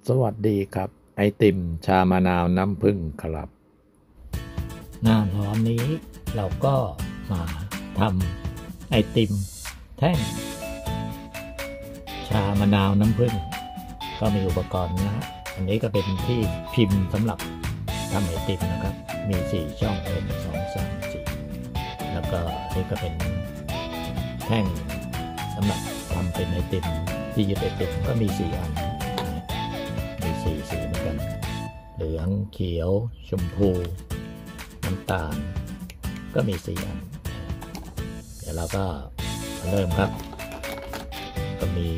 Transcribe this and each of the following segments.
สวัสดีครับไอติมชามะนาวน้ำผึ้งครับหน้าร้อนนี้เราก็มาทำไอติมแท่งชามะนาวน้ำผึ้งก็มีอุปกรณ์นะฮะอันนี้ก็เป็นที่พิมพ์สำหรับทำไอติมนะครับมี4ช่อง1 2 3 4แล้วก็นี่ก็เป็นแท่งสำหรับทำเป็นไอติมที่ยึดไอติมก็มี4 อันมี4 สีเหมือนกันเหลืองเขียวชมพูน้ำตาลก็มี4 อันเดี๋ยวเราก็เริ่มครับก็มี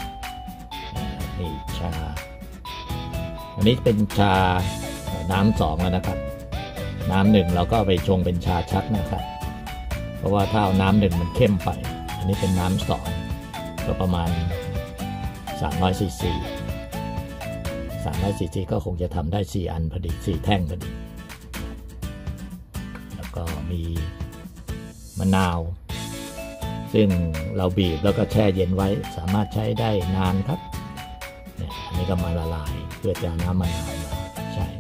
ชาอันนี้เป็นชาน้ำ2แล้วนะครับน้ำ1เราก็ไปชงเป็นชาชักนะครับเพราะว่าถ้าเอาน้ำ1มันเข้มไปอันนี้เป็นน้ำ2ก็ประมาณ300 ซีซี300 ซีซีก็คงจะทำได้4 อันพอดี4 แท่งพอดีแล้วก็มีมะนาวซึ่งเราบีบแล้วก็แช่เย็นไว้สามารถใช้ได้นานครับอันนี้ก็มาละลายเพื่อจะน้ำมะนาวมาใช้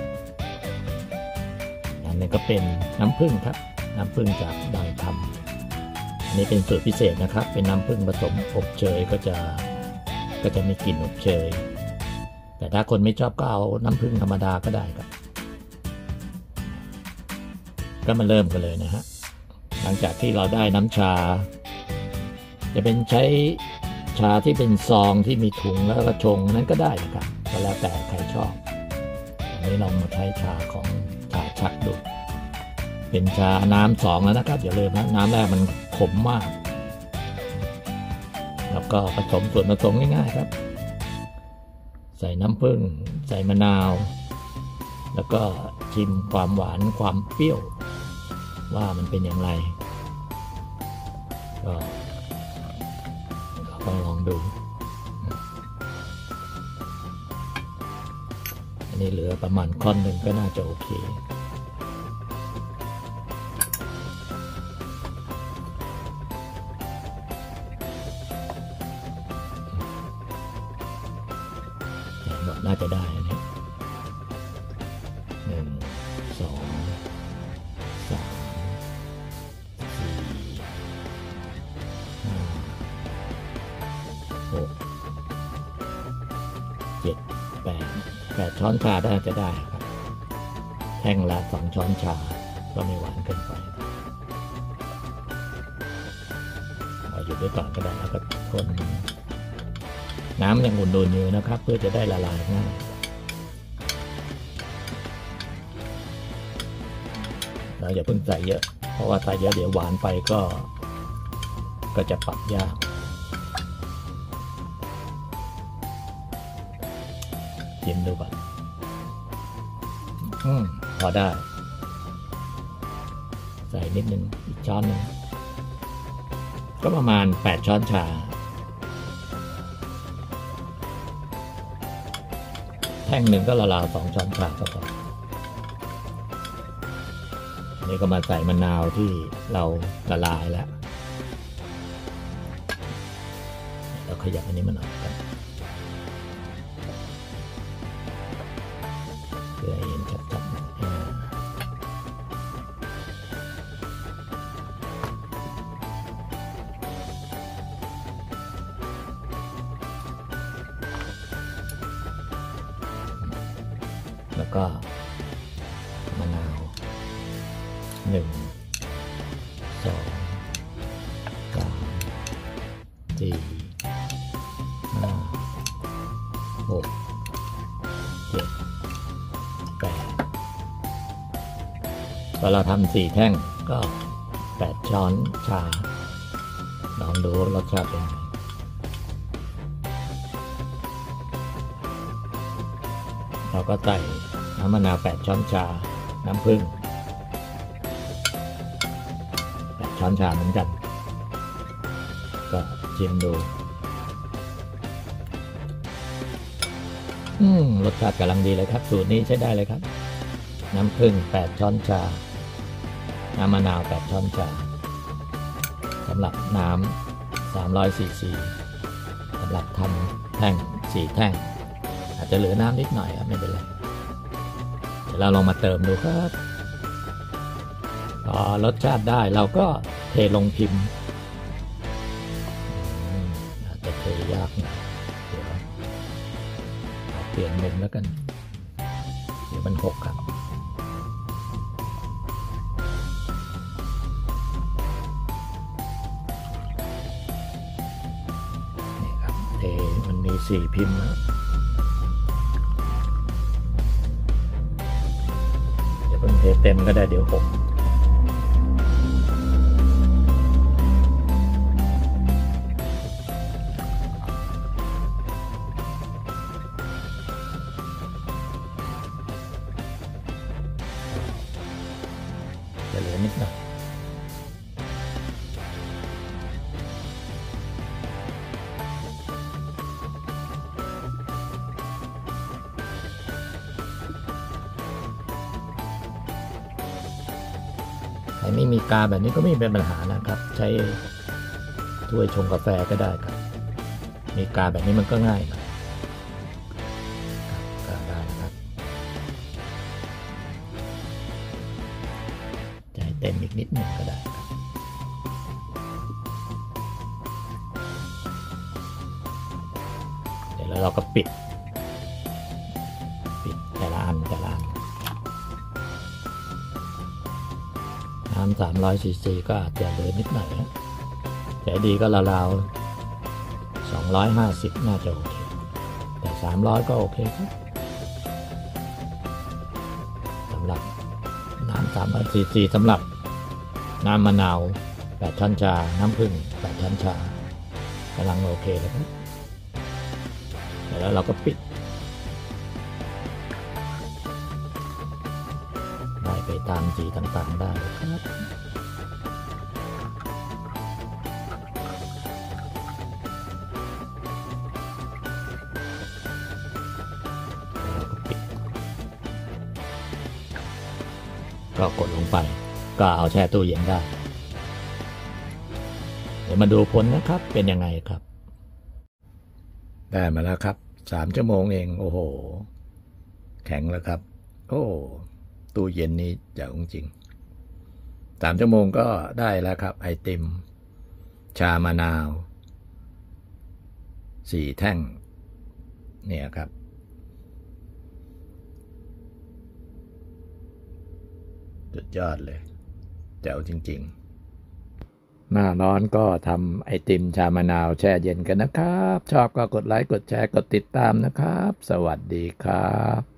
อันนี้ก็เป็นน้ำผึ้งครับน้ำผึ้งจากดอยคำอันนี้เป็นสูตรพิเศษนะครับเป็นน้ำผึ้งผสมอบเชยก็จะมีกลิ่นอบเชยแต่ถ้าคนไม่ชอบก็เอาน้ำผึ้งธรรมดาก็ได้ครับก็มาเริ่มกันเลยนะฮะหลังจากที่เราได้น้ำชาจะเป็นใช้ชาที่เป็นซองที่มีถุงแล้วก็ชงนั้นก็ได้นะครับก็แล้วแต่ใครชอบอันนี้เรามาใช้ชาของชาชักดูเป็นชาน้ำ2แล้วนะครับอย่าลืมนะน้ำแรกมันขมมากแล้วก็ผสมส่วนผสมง่ายๆครับใส่น้ำผึ้งใส่มะนาวแล้วก็ชิมความหวานความเปรี้ยวว่ามันเป็นอย่างไรก็ลองดูอันนี้เหลือประมาณค่อนหนึ่งก็น่าจะโอเคน่าจะได้อันนี้1 2 3 4 5 6 7 8 ช้อนชาน่าจะได้ครับแท่งละ2 ช้อนชาก็ไม่หวานเกินไปเอาหยุดไว้ก่อนก็ได้แล้วก็คนน้ำยังอุ่นๆอยู่นะครับเพื่อจะได้ละลายง่ายเราอย่าเพิ่งใส่เยอะเพราะว่าใส่เยอะเดี๋ยวหวานไปก็จะปรับยากชิมดูก่อนพอได้ใส่นิดนึงอีกช้อนนึงก็ประมาณ8 ช้อนชาแท่งหนึ่งก็ราวๆ2 ช้อนชาก็พออันนี้ก็มาใส่มะนาวที่เราละลายแล้วเราขยับอันนี้มันออกกันเพื่อให้เห็นชัดๆแล้วก็มะนาว1 2 3 4 5 6 7 8พอเราทำ4 แท่งก็8 ช้อนชาลองดูรสชาติเป็นไงเราก็ใส่น้ำมะนาว8 ช้อนชาน้ำผึ้ง8 ช้อนชาเหมือนกันก็ชิมดูรสชาติกำลังดีเลยครับสูตรนี้ใช้ได้เลยครับน้ำผึ้ง8 ช้อนชาน้ำมะนาว8 ช้อนชาสำหรับน้ำ300 ซีซีสำหรับทำแท่ง4 แท่งจจะเหลือน้ำนิดหน่อยครับไม่เป็นไรเดี๋ยวเราลองมาเติมดูครับพอรสชาติได้เราก็เทลงพิมพ์อาจจะเทยากหน่อยเดี๋ยวเปลี่ยนมุมแล้วกันเดี๋ยวมันหกครับนี่ครับเทมันมี4พิมพ์นะเดี๋ยวเพิ่งเทเต็มก็ได้เดี๋ยวหกจะเหลือนิดหน่อยใครไม่มีกาแบบนี้ก็ไม่เป็นปัญหานะครับใช้ถ้วยชงกาแฟก็ได้ครับมีกาแบบนี้มันก็ง่ายหน่อยก็ได้นะครับใจเต็มอีกนิดหนึ่งก็ได้ครับเดี๋ยวเราก็ปิดแต่ละอันน้ำ300 ซีซีก็อาจจะเหลือนิดหน่อยนะแต่ดีก็ราวๆ250น่าจะโอเคแต่300ก็โอเคครับสำหรับน้ำ300 ซีซีสำหรับน้ำมะนาว8 ช้อนชาน้ำผึ้ง8 ช้อนชากำลังโอเคเลยครับแล้วเราก็ปิดได้ไปตามสีต่างๆได้ครับก็กดลงไปก็เอาแช่ตู้เย็นได้เดี๋ยวมาดูผลนะครับเป็นยังไงครับได้มาแล้วครับ3 ชั่วโมงเองโอ้โหแข็งแล้วครับโอ้ตู้เย็นนี้เจ๋งจริง3 ชั่วโมงก็ได้แล้วครับไอติมชามะนาว4 แท่งเนี่ยครับสุดยอดเลยแจ๋วจริงๆหน้าร้อนก็ทำไอติมชามะนาวแช่เย็นกันนะครับชอบก็กดไลค์กดแชร์กดติดตามนะครับสวัสดีครับ